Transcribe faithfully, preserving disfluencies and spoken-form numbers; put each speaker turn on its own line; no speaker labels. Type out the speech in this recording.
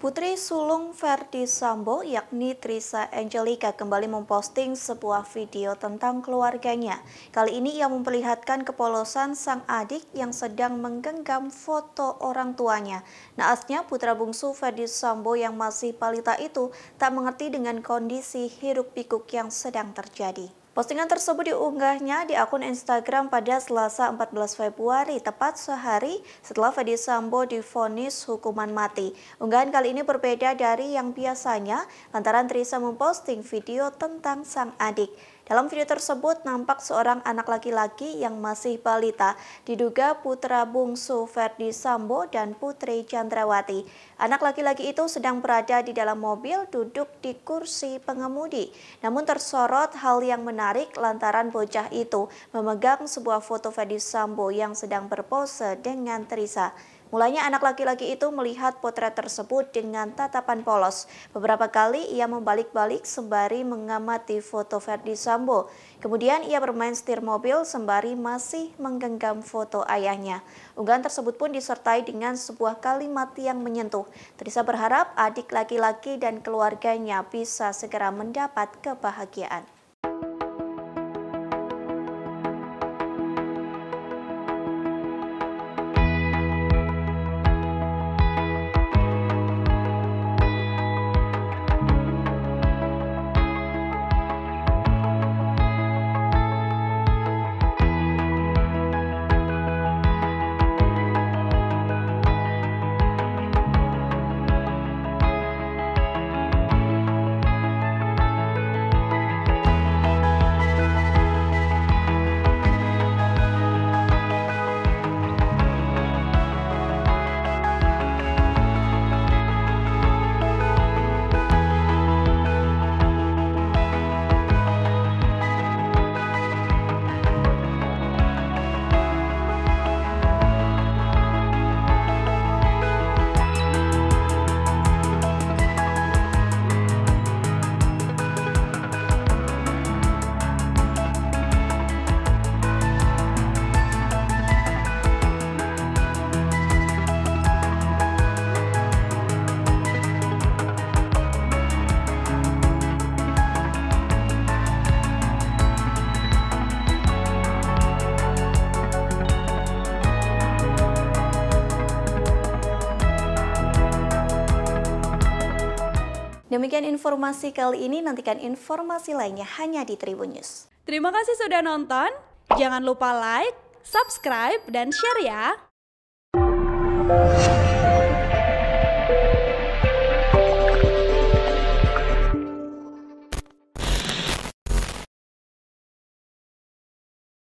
Putri sulung Ferdy Sambo yakni Trisha Angelika kembali memposting sebuah video tentang keluarganya. Kali ini ia memperlihatkan kepolosan sang adik yang sedang menggenggam foto orang tuanya. Naasnya putra bungsu Ferdy Sambo yang masih balita itu tak mengerti dengan kondisi hiruk-pikuk yang sedang terjadi. Postingan tersebut diunggahnya di akun Instagram pada Selasa empat belas Februari, tepat sehari setelah Ferdy Sambo divonis hukuman mati. Unggahan kali ini berbeda dari yang biasanya lantaran Trisha memposting video tentang sang adik. Dalam video tersebut nampak seorang anak laki-laki yang masih balita, diduga putra bungsu Ferdy Sambo dan Putri Chandrawati. Anak laki-laki itu sedang berada di dalam mobil duduk di kursi pengemudi. Namun tersorot hal yang menarik lantaran bocah itu memegang sebuah foto Ferdy Sambo yang sedang berpose dengan Trisha. Mulanya anak laki-laki itu melihat potret tersebut dengan tatapan polos. Beberapa kali ia membalik-balik sembari mengamati foto Ferdy Sambo. Kemudian ia bermain setir mobil sembari masih menggenggam foto ayahnya. Unggahan tersebut pun disertai dengan sebuah kalimat yang menyentuh. Trisha berharap adik laki-laki dan keluarganya bisa segera mendapat kebahagiaan. Demikian informasi kali ini, nantikan informasi lainnya hanya di Tribun News.
Terima kasih sudah nonton, jangan lupa like, subscribe, dan share ya!